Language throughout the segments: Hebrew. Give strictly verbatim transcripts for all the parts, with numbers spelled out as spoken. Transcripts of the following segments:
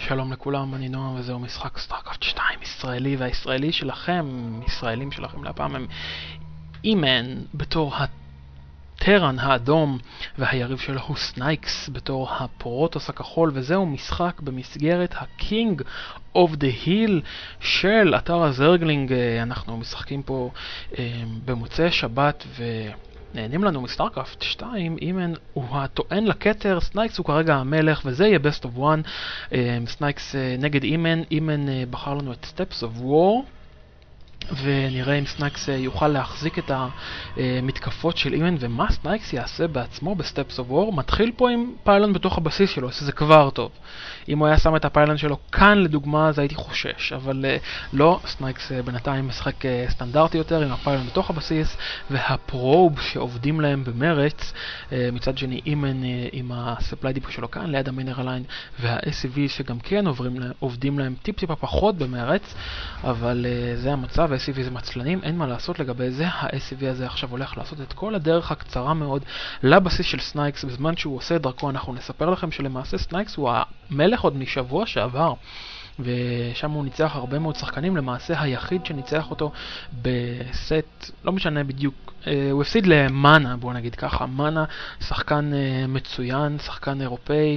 שלום לכולם, אני נועם וזהו משחק סטארקראפט שתיים ישראלי, והישראלי שלכם, ישראלים שלכם להפעם הם אימן בתור הטרן האדום והיריב שלו הוא סנייקס בתור הפרוטוס הכחול, וזהו משחק במסגרת הקינג אוף דה היל של אתר הזרגלינג. אנחנו משחקים פה במוצאי שבת ו... נהנים לנו מסטארקראפט שתיים, אימן הוא הטוען לכתר, סנייקס הוא כרגע המלך, וזה יהיה best of one. סנייקס נגד אימן, אימן בחר לנו את Steps of War, ונראה אם סנייקס יוכל להחזיק את המתקפות של אימן, ומה סנייקס יעשה בעצמו בסטפס אוף וור. מתחיל פה עם פיילון בתוך הבסיס שלו, שזה כבר טוב. אם הוא היה שם את הפיילון שלו כאן לדוגמה, אז הייתי חושש, אבל uh, לא, סנייקס uh, בינתיים משחק uh, סטנדרטי יותר עם הפיילון בתוך הבסיס, והפרוב שעובדים להם במרץ. uh, מצד שני אימן uh, עם הספליי דיפו שלו כאן ליד המינרליין, וה-אס סי וי שגם כן עוברים, עובדים להם טיפ טיפה פחות במרץ, אבל uh, זה המצב. ה-אס סי וי זה מצלנים, אין מה לעשות לגבי זה. ה-אס סי וי הזה עכשיו הולך לעשות את כל הדרך הקצרה מאוד לבסיס של סנייקס. בזמן שהוא עושה דרכו אנחנו נספר לכם שלמעשה סנייקס הוא המלך עוד משבוע שעבר, ושם הוא ניצח הרבה מאוד שחקנים. למעשה היחיד שניצח אותו בסט, לא משנה בדיוק, הוא הפסיד למאנה, בוא נגיד ככה. מאנה שחקן מצוין, שחקן אירופאי,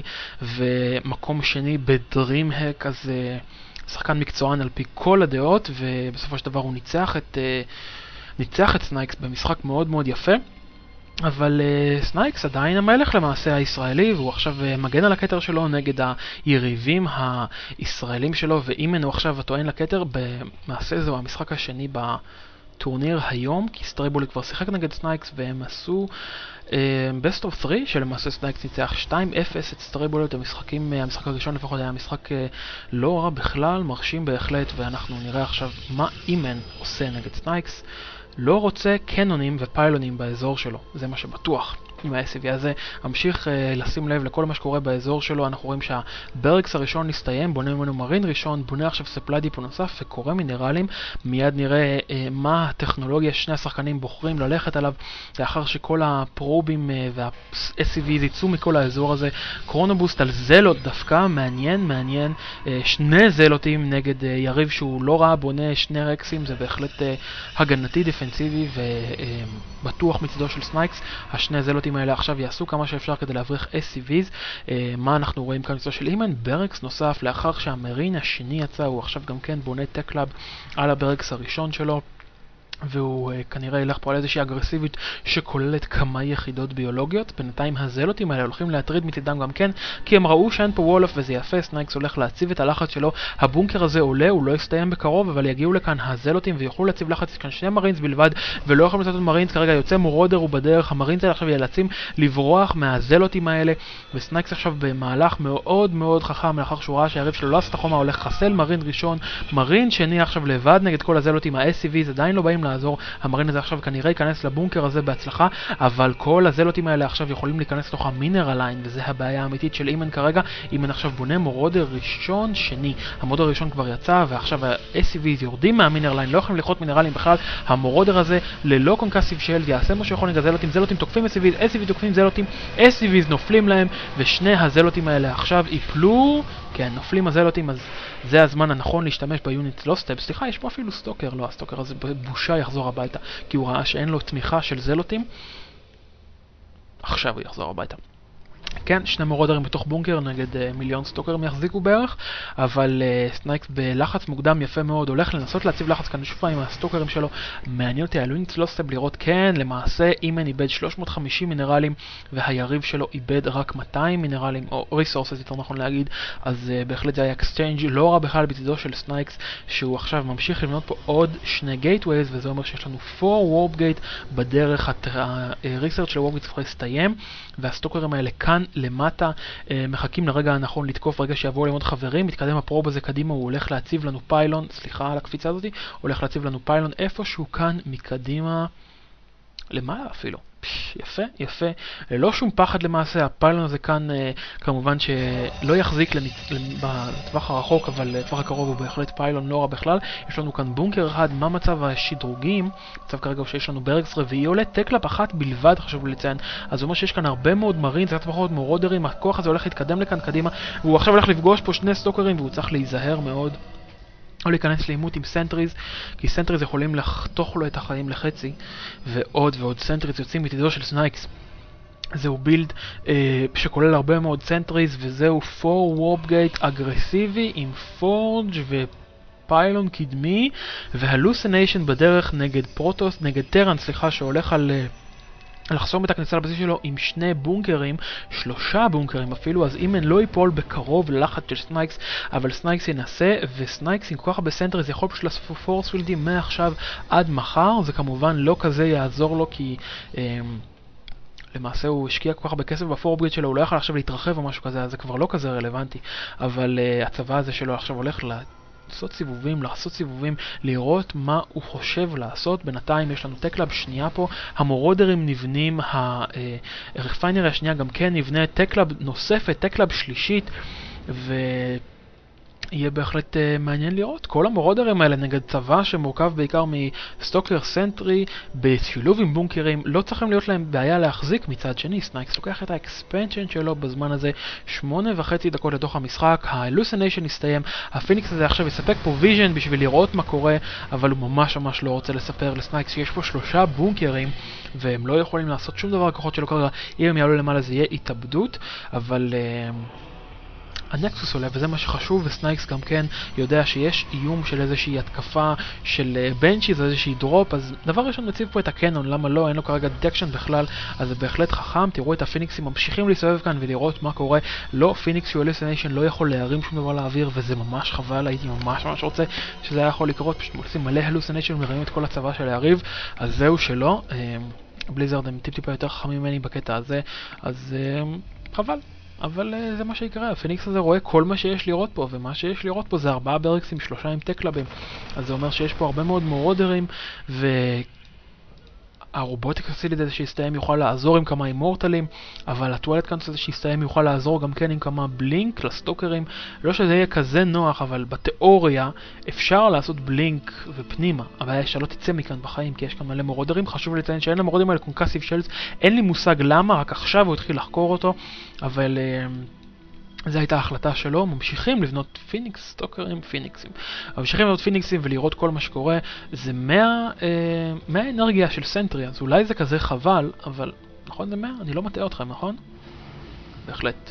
ומקום שני בדרימהק, אז שחקן מקצוען על פי כל הדעות, ובסופו של דבר הוא ניצח את, ניצח את סנייקס במשחק מאוד מאוד יפה. אבל uh, סנייקס עדיין המלך למעשה הישראלי, והוא עכשיו uh, מגן על הכתר שלו נגד היריבים הישראלים שלו, ואימן הוא עכשיו הטוען לכתר. במעשה זהו המשחק השני בטורניר היום, כי סטרייבולי כבר שיחק נגד סנייקס והם עשו uh, best of three, שלמעשה סנייקס ניצח שתיים אפס את סטרייבולי. את המשחקים, uh, המשחק הראשון לפחות היה משחק uh, לא רע בכלל, מרשים בהחלט, ואנחנו נראה עכשיו מה אימן עושה נגד סנייקס. לא רוצה קנונים ופיילונים באזור שלו, זה מה שבטוח. עם ה-אס סי וי הזה המשיך uh, לשים לב לכל מה שקורה באזור שלו. אנחנו רואים שהברקס הראשון נסתיים, בונה ממנו מרין ראשון, בונה עכשיו ספליי דיפו נוסף וקורא מינרלים. מיד נראה uh, מה הטכנולוגיה שני השחקנים בוחרים ללכת עליו לאחר שכל הפרובים uh, וה-אס סי וי יצאו מכל האזור הזה. קרונובוסט על זלוט דווקא, מעניין, מעניין. uh, שני זלוטים נגד uh, יריב שהוא לא רע, בונה שני רקסים, זה בהחלט uh, הגנתי, דפנסיבי ובטוח uh, מצדו של סנייקס. השני זלוטים האלה עכשיו יעשו כמה שאפשר כדי להבריח אס סי ויז. uh, מה אנחנו רואים כאן מצדו של אימן? ברקס נוסף לאחר שהמרין השני יצא, הוא עכשיו גם כן בונה טקלאב על הברקס הראשון שלו, והוא uh, כנראה ילך פה על איזושהי אגרסיבית שכוללת כמה יחידות ביולוגיות. בינתיים הזלוטים האלה הולכים להטריד מצדם גם כן, כי הם ראו שאין פה וולף וזה יפה. סנייקס הולך להציב את הלחץ שלו, הבונקר הזה עולה, הוא לא יסתיים בקרוב, אבל יגיעו לכאן הזלוטים ויוכלו להציב לחץ. יש כאן שני מרינס בלבד ולא יכולים לצאת את מרינס כרגע, יוצא מורודר הוא בדרך. המרינס האלה עכשיו ילצים לברוח מהזלוטים האלה, וסנייקס עכשיו במהלך מאוד מאוד חכם, לאחר שהוא ראה שהיריב שלו לא עשה את החומה, הולך חסל מרין ראשון, מרין שני עכשיו לבד נגד כל הזלוטים. ה-אס סי וי עדיין לא באים לעזור, המרין הזה עכשיו כנראה ייכנס לבונקר הזה בהצלחה, אבל כל הזלוטים האלה עכשיו יכולים להיכנס לתוך המינרליין, וזה הבעיה האמיתית של אימן כרגע. אימן עכשיו בונה מורודר ראשון שני, המורודר הראשון כבר יצא, ועכשיו ה-אס סי וי יורדים מהמינרליין, לא יכולים ללכות מינרלים בכלל. המורודר הזה ללא קונקסיב שלד יעשה מה שיכול נגד הזלוטים, זלוטים תוקפים אס סי וי, אס סי וי תוקפים זלוטים, אס סי וי נופלים להם, ושני הזלוטים האלה עכשיו ייפלו. כן, נופלים הזלוטים, אז זה הזמן הנכון להשתמש ביוניט לא סטאפ. סליחה, יש פה אפילו סטוקר, לא, הסטוקר הזה בושה יחזור הביתה, כי הוא ראה שאין לו תמיכה של זלוטים. עכשיו הוא יחזור הביתה. כן, שני מורודרים בתוך בונקר נגד uh, מיליון סטוקרים יחזיקו בערך, אבל uh, סנייקס בלחץ מוקדם יפה מאוד, הולך לנסות להציב לחץ כאן שוב עם הסטוקרים שלו. מעניין אותי הלוינט לא סטאפ לראות. כן, למעשה אימן איבד שלוש מאות וחמישים מינרלים והיריב שלו איבד רק מאתיים מינרלים, או ריסורסס יותר נכון להגיד, אז uh, בהחלט זה היה אקסצ'יינג' לא רע בכלל בצדו של סנייקס, שהוא עכשיו ממשיך לבנות פה עוד שני גייטווייז, וזה אומר שיש לנו ארבע וורפ גייט בדרך. הריסרצ' של וורפ גייט צריך להסתיים, והסטוקרים האלה כאן למטה מחכים לרגע הנכון לתקוף, רגע שיבואו להם עוד חברים. מתקדם הפרוב הזה קדימה, הוא הולך להציב לנו פיילון, סליחה על הקפיצה הזאת, הוא הולך להציב לנו פיילון איפשהו כאן מקדימה למעלה אפילו. יפה, יפה. ללא שום פחד למעשה, הפיילון הזה כאן אה, כמובן שלא יחזיק למצ... לטווח הרחוק, אבל לטווח הקרוב הוא בהחלט פיילון לא רע בכלל. יש לנו כאן בונקר אחד, מה מצב השדרוגים? מצב כרגע הוא שיש לנו ברקס רביעי עולה, טקלאפ אחת בלבד חשוב לציין, אז זה אומר שיש כאן הרבה מאוד מרין, זה פחות מורודרים, הכוח הזה הולך להתקדם לכאן קדימה, והוא עכשיו הולך לפגוש פה שני סטוקרים והוא צריך להיזהר מאוד. או להיכנס לאימות עם סנטריז, כי סנטריז יכולים לחתוך לו את החיים לחצי, ועוד ועוד סנטריז יוצאים מתידו של סנייקס. זהו בילד אה, שכולל הרבה מאוד סנטריז, וזהו פור וורפ גייט אגרסיבי עם פורג' ופיילון קדמי, והלוסניישן בדרך נגד פרוטוס, נגד טרן, סליחה, שהולך על... אה, לחסום את הכניסה לבסיס שלו עם שני בונקרים, שלושה בונקרים אפילו, אז אימן לא ייפול בקרוב ללחץ של סנייקס, אבל סנייקס ינסה, וסנייקס עם כוח בסנטריז יכול פשוט לעשות פורספילדים מעכשיו עד מחר, זה כמובן לא כזה יעזור לו כי... אה, למעשה הוא השקיע כל כך הרבה כסף בפורבגייט שלו, הוא לא יכול עכשיו להתרחב או משהו כזה, אז זה כבר לא כזה רלוונטי, אבל uh, הצבא הזה שלו עכשיו הולך לעשות סיבובים, לעשות סיבובים, לראות מה הוא חושב לעשות. בינתיים יש לנו טקלאב שנייה פה, המורודרים נבנים, הרפיינרי השנייה גם כן נבנה, טקלאב נוספת, טקלאב שלישית, ו... יהיה בהחלט uh, מעניין לראות. כל המורודרים האלה נגד צבא שמורכב בעיקר מסטוקר סנטרי בשילוב עם בונקרים, לא צריכים להיות להם בעיה להחזיק. מצד שני, סנייקס לוקח את האקספנשן שלו בזמן הזה, שמונה וחצי דקות לתוך המשחק, ההלוסניישן הסתיים, הפיניקס הזה עכשיו יספק פה ויז'ן בשביל לראות מה קורה, אבל הוא ממש ממש לא רוצה לספר לסנייקס שיש פה שלושה בונקרים והם לא יכולים לעשות שום דבר כוחות שלו כרגע. אם הם יעלו למעלה זה יהיה התאבדות, אבל... Uh, הנקסוס עולה, וזה מה שחשוב, וסנייקס גם כן יודע שיש איום של איזושהי התקפה של בנצ'יז, איזושהי דרופ, אז דבר ראשון מציב פה את הקנון, למה לא, אין לו כרגע דטקשן בכלל, אז זה בהחלט חכם. תראו את הפיניקסים ממשיכים להסתובב כאן ולראות מה קורה, לא, פיניקס יואליסניישן לא יכול להרים שום דבר לאוויר, וזה ממש חבל, הייתי ממש ממש רוצה שזה היה יכול לקרות, פשוט מוצאים מלא הלוסניישן ומראים את כל הצבא של היריב, אז זהו שלא, בליזרד הם טיפ-טיפה יותר חכמים ממני בקטע הזה, אז חבל. אבל uh, זה מה שיקרה, הפיניקס הזה רואה כל מה שיש לראות פה, ומה שיש לראות פה זה ארבעה ברקסים, שלושה עם טקלאבים, אז זה אומר שיש פה הרבה מאוד מורודרים, והרובוטיק הסיליד הזה שיסתיים יוכל לעזור עם כמה אימורטלים, אבל הטואלט קאנס הזה שיסתיים יוכל לעזור גם כן עם כמה בלינק לסטוקרים, לא שזה יהיה כזה נוח, אבל בתיאוריה אפשר לעשות בלינק ופנימה, הבעיה שלא תצא מכאן בחיים, כי יש כאן מלא מורודרים. חשוב לציין שאין למורודרים האלה קונקסיב שלס, אין לי מושג למה, רק עכשיו הוא התחיל לחקור אותו, אבל uh, זו הייתה ההחלטה שלו. ממשיכים לבנות פיניקס, סטוקרים, פיניקסים. ממשיכים לבנות פיניקסים ולראות כל מה שקורה. זה מאה, uh, מאה אנרגיה של סנטרי, אז אולי זה כזה חבל, אבל נכון זה מאה? אני לא מטעה אתכם, נכון? בהחלט.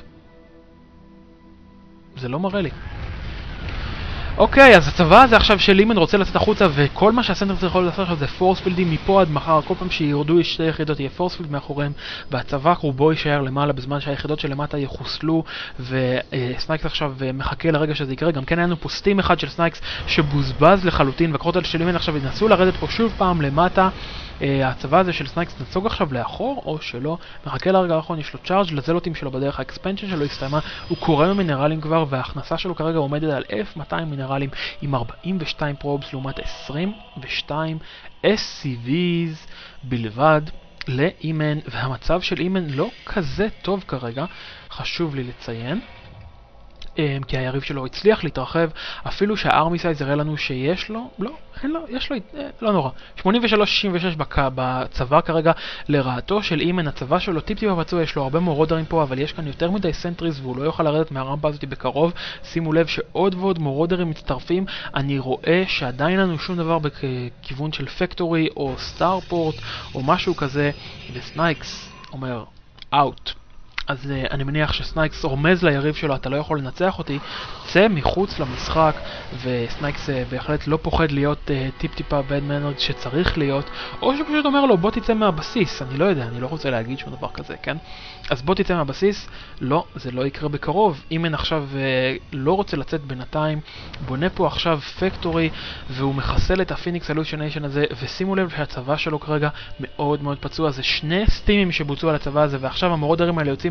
זה לא מראה לי. אוקיי, אז הצבא הזה עכשיו של לימן רוצה לצאת החוצה, וכל מה שהסנטר צריך לעשות עכשיו זה פורספילדים מפה עד מחר. כל פעם שירדו שתי יחידות יהיה פורספילד מאחוריהם, והצבא רובו יישאר למעלה בזמן שהיחידות שלמטה יחוסלו, וסנייקס עכשיו מחכה לרגע שזה יקרה. גם כן היה לנו פה סטים אחד של סנייקס שבוזבז לחלוטין, והכוחות האלה של לימן עכשיו ינסו לרדת פה שוב פעם למטה. Uh, הצבא הזה של סנייקס נסוג עכשיו לאחור או שלא, מחכה לרגע האחרון, יש לו צ'ארג' לזלוטים שלו בדרך, האקספנשן שלו הסתיימה, הוא קורא ממינרלים כבר, וההכנסה שלו כרגע עומדת על אלף מאתיים מינרלים עם ארבעים ושתיים פרובס לעומת עשרים ושתיים אס סי ויז בלבד לאימן, והמצב של אימן לא כזה טוב כרגע, חשוב לי לציין, כי היריב שלו הצליח להתרחב, אפילו שהארמי סייז יראה לנו שיש לו, לא, אין לו, יש לו, לא נורא, שמונים ושלוש שישים ושש בצבא כרגע לרעתו של אימן. הצבא שלו טיפ טיפה פצוע, יש לו הרבה מורודרים פה, אבל יש כאן יותר מדי סנטריז והוא לא יוכל לרדת מהרמפה הזאת בקרוב. שימו לב שעוד ועוד מורודרים מצטרפים, אני רואה שעדיין לנו שום דבר בכיוון של פקטורי או סטארפורט או משהו כזה, וסנייקס אומר, אאוט. אז uh, אני מניח שסנייקס רומז ליריב שלו, אתה לא יכול לנצח אותי, צא מחוץ למשחק, וסנייקס uh, בהחלט לא פוחד להיות uh, טיפ-טיפה בדמנרד שצריך להיות, או שפשוט אומר לו בוא תצא מהבסיס, אני לא יודע, אני לא רוצה להגיד שום דבר כזה, כן? אז בוא תצא מהבסיס, לא, זה לא יקרה בקרוב. אימן עכשיו uh, לא רוצה לצאת בינתיים, בונה פה עכשיו פקטורי, והוא מחסל את הפיניקס הלושניישן הזה, ושימו לב שהצבא שלו כרגע מאוד מאוד פצוע, זה שני סטימים שבוצעו על הצבא הזה, ועכשיו המורודרים האלה יוצאים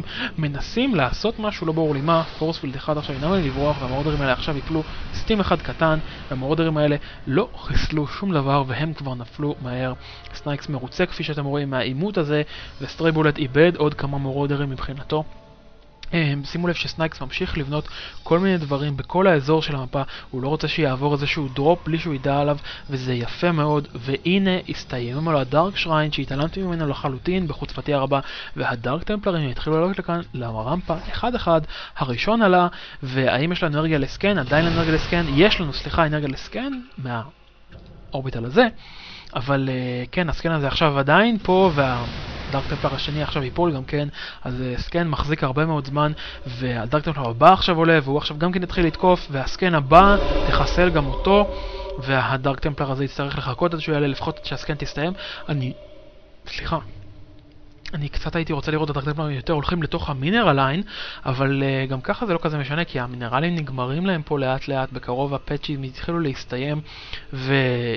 מנסים לעשות משהו, לא ברור לי מה. פורספילד אחד עכשיו ינאו לי לברוח, והמורדרים האלה עכשיו יפלו סטים אחד קטן, והמורדרים האלה לא חיסלו שום דבר, והם כבר נפלו מהר. סנייקס מרוצה כפי שאתם רואים מהאימות הזה, וסטרייבולט איבד עוד כמה מורדרים מבחינתו. שימו לב שסנייקס ממשיך לבנות כל מיני דברים בכל האזור של המפה, הוא לא רוצה שיעבור איזשהו דרופ בלי שהוא ידע עליו, וזה יפה מאוד. והנה הסתיים לו הדארק שריין שהתעלמתי ממנו לחלוטין בחוצפתי הרבה, והדארק טמפלרים התחילו לעלות לכאן לרמפה אחד אחד. הראשון עלה, והאם יש לנו אנרגיה לסקן? עדיין אנרגיה לסקן, יש לנו סליחה אנרגיה לסקן מהאורביטל הזה, אבל uh, כן, הסקן הזה עכשיו עדיין פה, והדארק טמפלר השני עכשיו ייפול גם כן, אז uh, סקן מחזיק הרבה מאוד זמן, והדארק טמפלר הבא עכשיו עולה, והוא עכשיו גם כן יתחיל לתקוף, והסקן הבא תחסל גם אותו, והדארק טמפלר הזה יצטרך לחכות עד שהוא יעלה, לפחות עד שהסקן תסתיים. אני... סליחה. אני קצת הייתי רוצה לראות את הדארק טמפלרים יותר הולכים לתוך המינרל ליין, אבל uh, גם ככה זה לא כזה משנה, כי המינרלים נגמרים להם פה לאט לאט, בקרוב הפאצ'ים התחילו להסתיים, ו...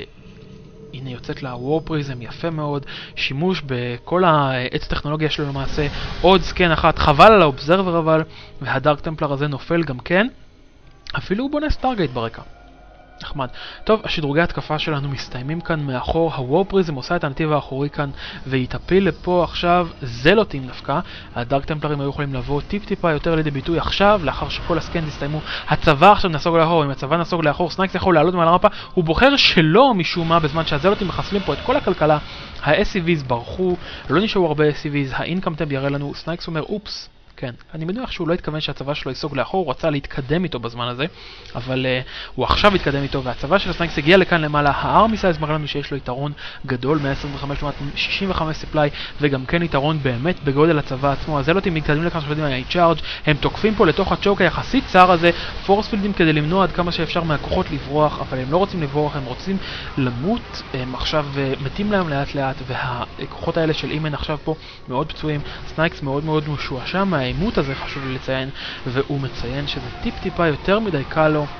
הנה יוצאת לה וור פריזם, יפה מאוד, שימוש בכל העץ טכנולוגיה שלו למעשה, עוד סקן אחת, חבל על האובזרבר אבל, והדארק טמפלר הזה נופל גם כן, אפילו הוא בונה סטארגייט ברקע. נחמד. טוב, השדרוגי התקפה שלנו מסתיימים כאן מאחור, הוור פריזם עושה את הנתיב האחורי כאן, והתאפיל לפה עכשיו זלוטים דווקא, הדארק טמפלרים היו יכולים לבוא טיפ טיפה יותר לידי ביטוי עכשיו, לאחר שכל הסקנד הסתיימו, הצבא עכשיו נסוג לאחור, אם הצבא נסוג לאחור, סנייקס יכול לעלות מעל הרמפה, הוא בוחר שלא משום מה, בזמן שהזלוטים מחסלים פה את כל הכלכלה, ה-אס סי ויז ברחו, לא נשארו הרבה אס סי ויז, האינקאם טאב יראה לנו, סנייקס אומר אופס, כן, אני מניח שהוא לא התכוון שהצבא שלו ייסוג לאחור, הוא רצה להתקדם איתו בזמן הזה, אבל uh, הוא עכשיו התקדם איתו, והצבא של הסנייקס הגיע לכאן למעלה, הארמי סייז מראה לנו שיש לו יתרון גדול, מאה עשרים וחמש לעומת שישים וחמש סיפליי, וגם כן יתרון באמת בגודל הצבא עצמו, אז אלוטים מתקדמים לכאן שפלדים על ה-charge, הם תוקפים פה לתוך הצ'וק היחסית צר הזה, פורספילדים כדי למנוע עד כמה שאפשר מהכוחות לברוח, אבל הם לא רוצים לברוח, הם רוצים למות, הם עכשיו uh, מתים להם לאט לאט, והכוחות האלה של אימן עכשיו פה מאוד פצועים, סנייקס מאוד מאוד משועשע מהאימות הזה, חשוב לי לציין, והוא מציין שזה טיפ טיפה יותר מדי קל לו,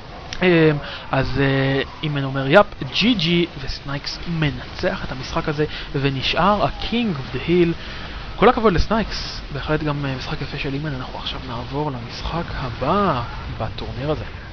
אז אימן אומר יאפ, ג'י ג'י, וסנייקס מנצח את המשחק הזה ונשאר ה-King of the Hill. כל הכבוד לסנייקס, בהחלט גם משחק יפה של אימן. אנחנו עכשיו נעבור למשחק הבא בטורניר הזה.